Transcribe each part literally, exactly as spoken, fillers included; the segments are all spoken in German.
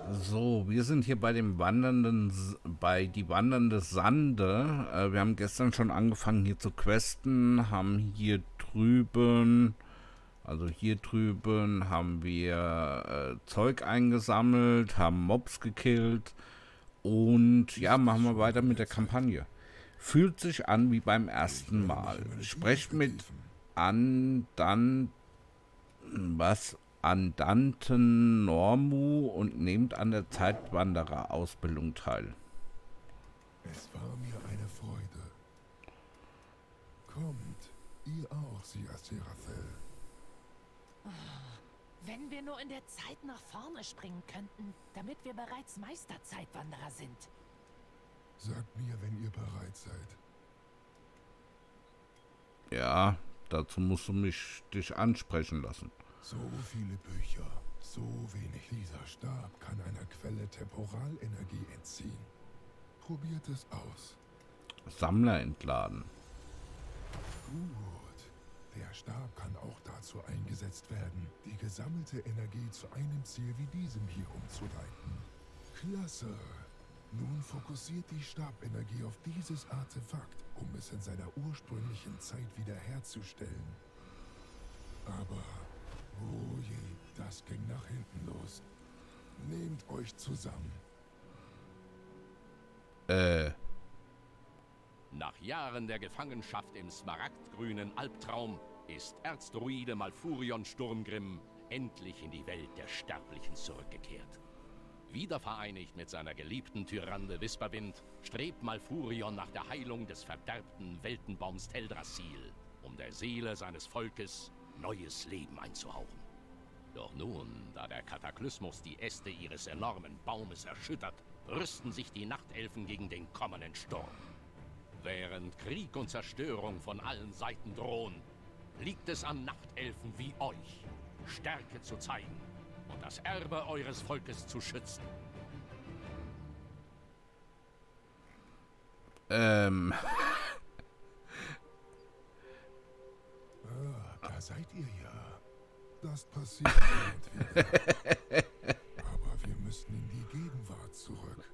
So, wir sind hier bei dem wandernden, S- bei die wandernde Sande. Äh, wir haben gestern schon angefangen hier zu questen, haben hier drüben, also hier drüben haben wir äh, Zeug eingesammelt, haben Mobs gekillt und ja, Ist es machen wir schon weiter an mit der der Zeit? Kampagne. Fühlt sich an wie beim Ich ersten werde mich Mal. in meine Bücher Sprecht mit vertiefen. Andan, was? Andanten Normu und nehmt an der Zeitwanderer-Ausbildung teil. Es war mir eine Freude. Kommt, ihr auch, Sia Seraphel. Wenn wir nur in der Zeit nach vorne springen könnten, damit wir bereits Meisterzeitwanderer sind. Sagt mir, wenn ihr bereit seid. Ja, dazu musst du mich dich ansprechen lassen. So viele Bücher, so wenig. Dieser Stab kann einer Quelle Temporalenergie entziehen. Probiert es aus. Sammler entladen. Gut. Der Stab kann auch dazu eingesetzt werden, die gesammelte Energie zu einem Ziel wie diesem hier umzuleiten. Klasse. Nun fokussiert die Stabenergie auf dieses Artefakt, um es in seiner ursprünglichen Zeit wiederherzustellen. Aber, oh je, das ging nach hinten los. Nehmt euch zusammen. Äh, Nach Jahren der Gefangenschaft im smaragdgrünen Albtraum ist Erzdruide Malfurion Sturmgrimm endlich in die Welt der Sterblichen zurückgekehrt. Wiedervereinigt mit seiner geliebten Tyrande Wisperwind strebt Malfurion nach der Heilung des verderbten Weltenbaums Teldrassil, um der Seele seines Volkes neues Leben einzuhauchen. Doch nun, da der Kataklysmus die Äste ihres enormen Baumes erschüttert, rüsten sich die Nachtelfen gegen den kommenden Sturm. Während Krieg und Zerstörung von allen Seiten drohen, liegt es an Nachtelfen wie euch, Stärke zu zeigen und das Erbe eures Volkes zu schützen. ähm, Ah, da seid ihr ja. Das passiert hin und wieder. Aber wir müssen in die Gegenwart zurück.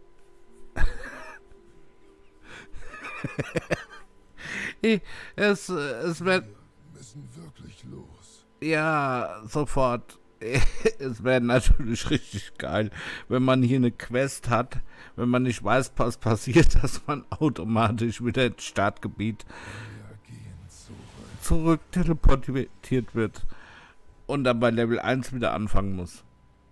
es, es wird, Wir müssen wirklich los. ja, sofort. Es wäre natürlich richtig geil, wenn man hier eine Quest hat, wenn man nicht weiß, was passiert, dass man automatisch wieder ins Startgebiet Wir gehen zurück. zurück teleportiert wird und dann bei Level eins wieder anfangen muss.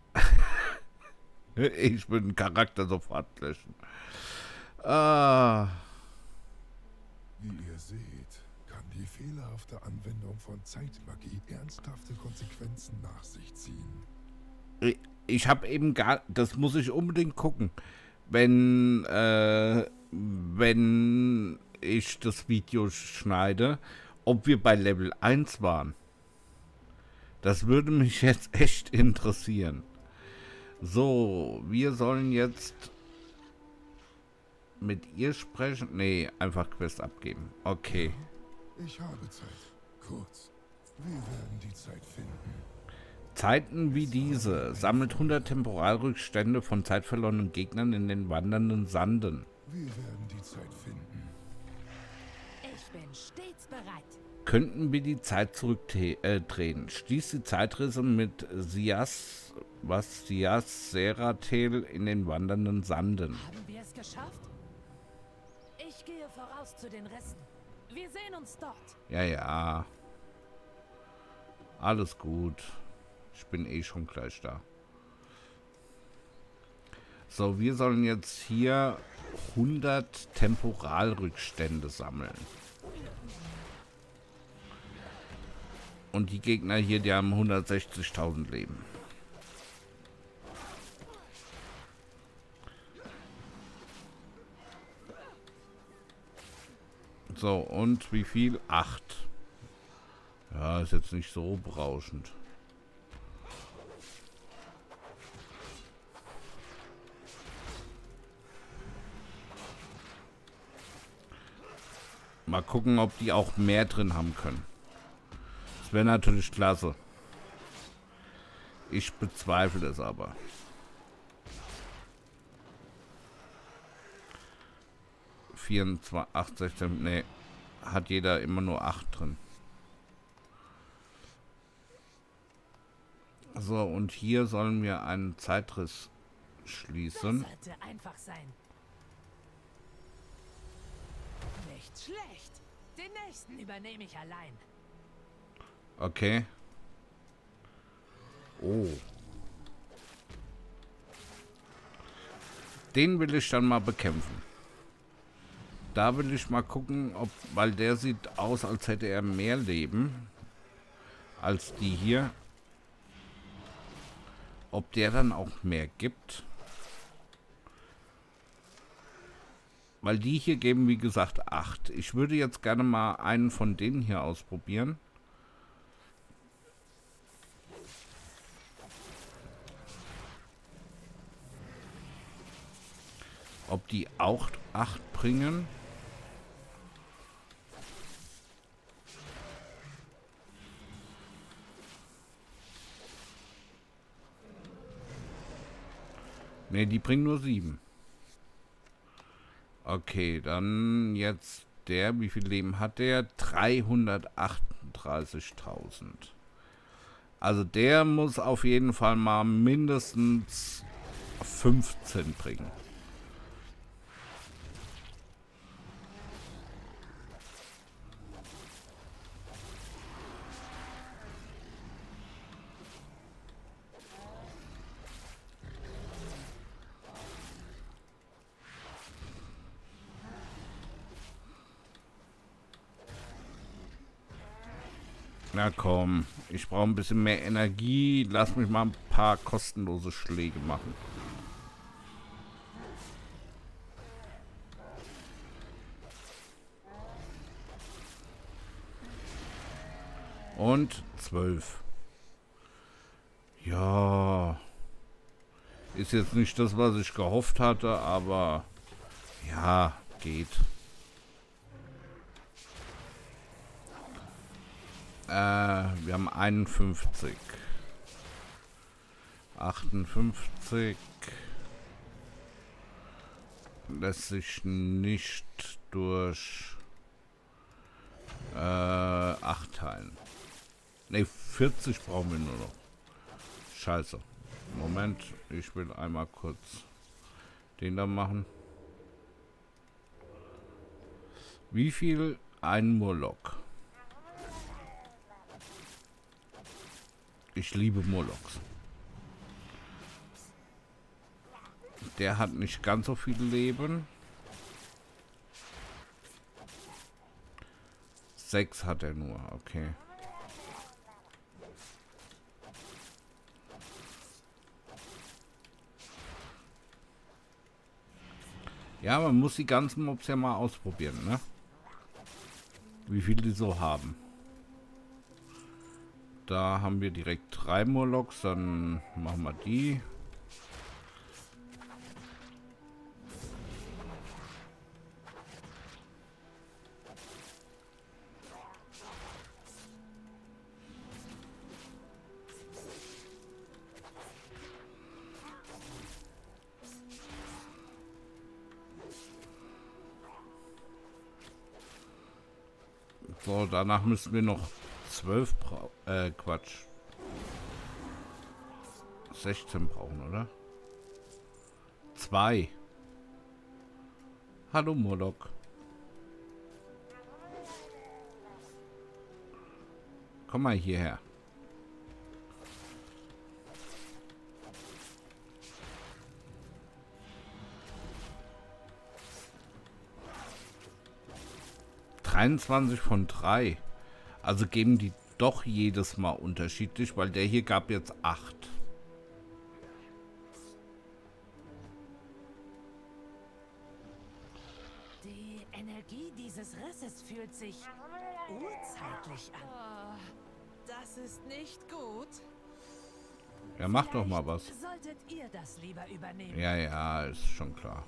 Ich will den Charakter sofort löschen. Ah, Wie ihr seht, kann die fehlerhafte Anwendung von Zeitmagie ernsthafte Konsequenzen nach sich ziehen. ich habe eben gar, das muss ich unbedingt gucken, wenn, äh, wenn ich das Video schneide, ob wir bei Level eins waren. Das würde mich jetzt echt interessieren. So, wir sollen jetzt mit ihr sprechen. Nee, einfach Quest abgeben. Okay. Ich habe Zeit. Kurz. Wir werden die Zeit finden. Zeiten wie diese sammelt hundert Temporalrückstände von zeitverlorenen Gegnern in den wandernden Sanden. Wir werden die Zeit finden. Ich bin stets bereit. Könnten wir die Zeit zurückdrehen? Schließt die Zeitrisse mit Sias, was Sias Seratel in den wandernden Sanden. Haben wir es geschafft? Ich gehe voraus zu den Resten. Wir sehen uns dort. Ja, ja. Alles gut. Ich bin eh schon gleich da. So, wir sollen jetzt hier hundert Temporalrückstände sammeln. Und die Gegner hier, die haben hundertsechzigtausend Leben. So, und wie viel? Acht. Ja, ist jetzt nicht so berauschend. Mal gucken, ob die auch mehr drin haben können. Das wäre natürlich klasse. Ich bezweifle es aber. vierundzwanzig, acht, sechzehn, ne, hat jeder immer nur acht drin. So, und hier sollen wir einen Zeitriss schließen. Das sollte einfach sein. Nicht schlecht. Den nächsten übernehme ich allein. Okay. Oh. Den will ich dann mal bekämpfen. Da will ich mal gucken, ob, weil der sieht aus, als hätte er mehr Leben als die hier. Ob der dann auch mehr gibt. Weil die hier geben, wie gesagt, acht. Ich würde jetzt gerne mal einen von denen hier ausprobieren. Ob die auch acht bringen. Ne, die bringen nur sieben. Okay, dann jetzt der. Wie viel Leben hat der? dreihundertachtunddreißigtausend. Also der muss auf jeden Fall mal mindestens fünfzehn bringen. Na komm, ich brauche ein bisschen mehr Energie. Lass mich mal ein paar kostenlose Schläge machen. Und zwölf. Ja. Ist jetzt nicht das, was ich gehofft hatte, aber ja, geht. Äh, wir haben einundfünfzig. achtundfünfzig. Lässt sich nicht durch äh, acht teilen. Ne, vierzig brauchen wir nur noch. Scheiße. Moment, ich will einmal kurz den da machen. Wie viel? Ein Murloc. Ich liebe Murlocs. Der hat nicht ganz so viel Leben. Sechs hat er nur, okay. Ja, man muss die ganzen Mobs ja mal ausprobieren, ne? Wie viel die so haben. Da haben wir direkt drei Murlocs, dann machen wir die. So, danach müssen wir noch zwölf brauchen. Äh, Quatsch. sechzehn brauchen, oder? Zwei. Hallo, Murloc. Komm mal hierher. dreiundzwanzig von drei. Also geben die doch jedes Mal unterschiedlich, weil der hier gab jetzt acht. Die Energie dieses Risses fühlt sich urzeitlich an. Oh, das ist nicht gut. Ja, mach doch mal was. Solltet ihr das lieber übernehmen? Ja, ja, ist schon klar.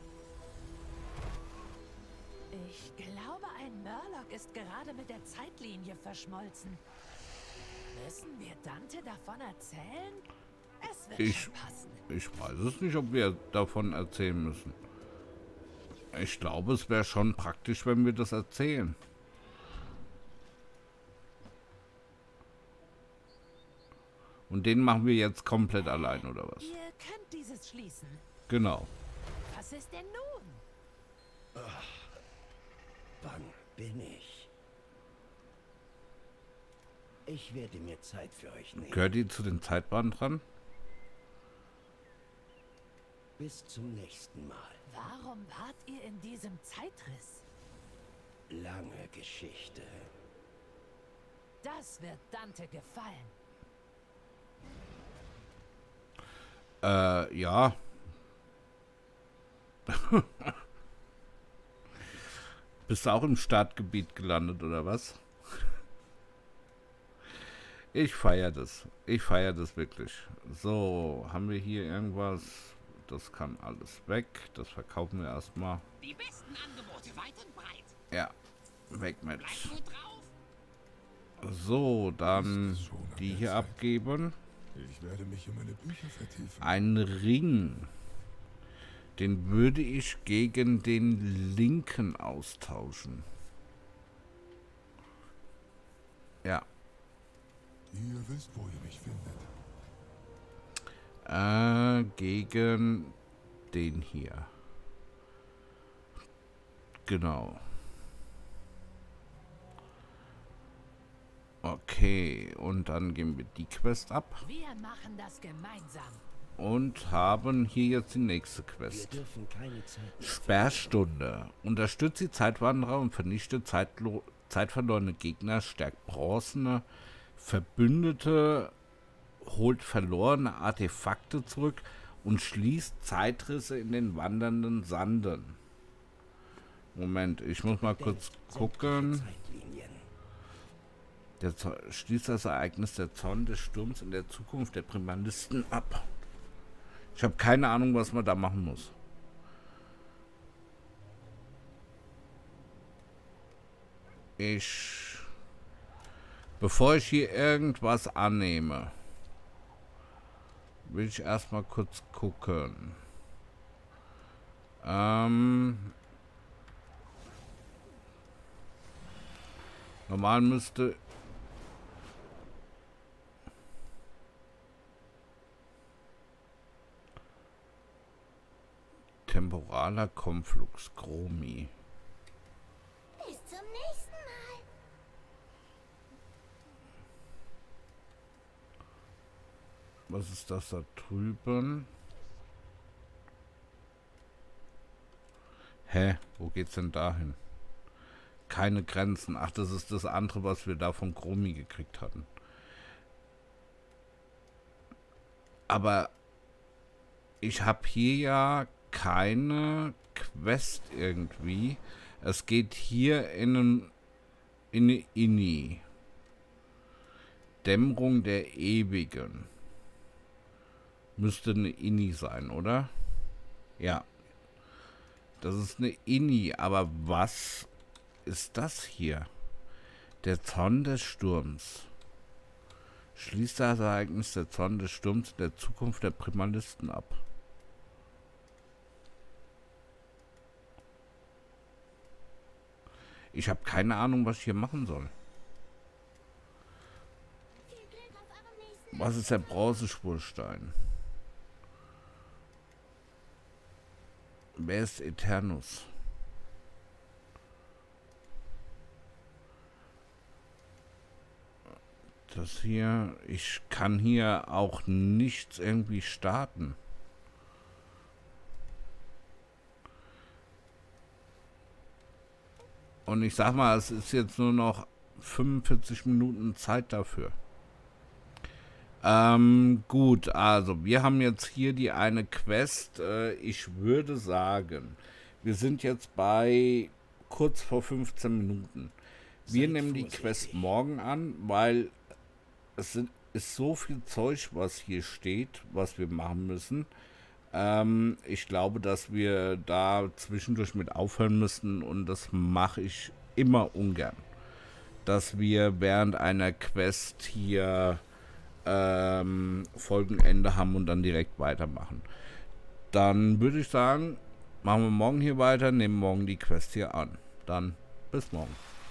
Ich glaube, ein Murloc ist gerade mit der Zeitlinie verschmolzen. Müssen wir Dante davon erzählen? Es wird Ich, schon passen. ich weiß es nicht, ob wir davon erzählen müssen. Ich glaube, es wäre schon praktisch, wenn wir das erzählen. Und den machen wir jetzt komplett allein, oder was? Ihr könnt dieses schließen. Genau. Was ist denn nun? Wann bin ich? Ich werde mir Zeit für euch nehmen. Gehört ihr zu den Zeitbahnen dran? Bis zum nächsten Mal. Warum wart ihr in diesem Zeitriss? Lange Geschichte. Das wird Dante gefallen. Äh, ja. Bist du auch im Startgebiet gelandet, oder was? Ich feiere das. Ich feiere das wirklich. So, haben wir hier irgendwas? Das kann alles weg. Das verkaufen wir erstmal. Die besten Angebote weit und breit. Ja, weg mit. Bleib gut drauf. So, dann Ist es schon an die der hier Zeit? abgeben. Ich werde mich in meine Bücher vertiefen. Ein Ring. Den würde ich gegen den linken austauschen. Ja. Ihr wisst, wo ihr mich findet. Äh, gegen den hier. Genau. Okay, und dann geben wir die Quest ab. Wir machen das gemeinsam. Und haben hier jetzt die nächste Wir Quest. dürfen keine Zeit mehr Sperrstunde. Unterstützt die Zeitwanderer und vernichtet zeitlo zeitverlorene Gegner, stärkt bronzene Verbündete, holt verlorene Artefakte zurück und schließt Zeitrisse in den wandernden Sanden. Moment, ich muss mal kurz gucken. Zeitlinien. Der Zo schließt das Ereignis der Zorn des Sturms in der Zukunft der Primalisten ab. Ich habe keine Ahnung, was man da machen muss. Ich... Bevor ich hier irgendwas annehme, will ich erstmal kurz gucken. Ähm... Normal müsste... Temporaler Konflux Chromi. Bis zum nächsten Mal. Was ist das da drüben? Hä? Wo geht's denn dahin? Keine Grenzen. Ach, das ist das andere, was wir da von Chromi gekriegt hatten. Aber ich habe hier ja keine Quest irgendwie. Es geht hier in einen in eine Inni. Dämmerung der Ewigen. Müsste eine Inni sein, oder? Ja. Das ist eine Inni, aber was ist das hier? Der Zorn des Sturms. Schließt das Ereignis der Zorn des Sturms in der Zukunft der Primalisten ab. Ich habe keine Ahnung, was ich hier machen soll. Viel Glück auf eurem nächsten Was ist der Bronzespurstein? Wer ist Eternus? Das hier, ich kann hier auch nichts irgendwie starten. Und ich sag mal, es ist jetzt nur noch fünfundvierzig Minuten Zeit dafür. Ähm, gut, also wir haben jetzt hier die eine Quest. Äh, ich würde sagen, wir sind jetzt bei kurz vor fünfzehn Minuten. Wir Seid nehmen die vorsichtig. Quest morgen an, weil es sind, ist so viel Zeug, was hier steht, was wir machen müssen. Ähm, ich glaube, dass wir da zwischendurch mit aufhören müssen und das mache ich immer ungern. Dass wir während einer Quest hier ähm, Folgenende haben und dann direkt weitermachen. Dann würde ich sagen, machen wir morgen hier weiter, nehmen morgen die Quest hier an. Dann bis morgen.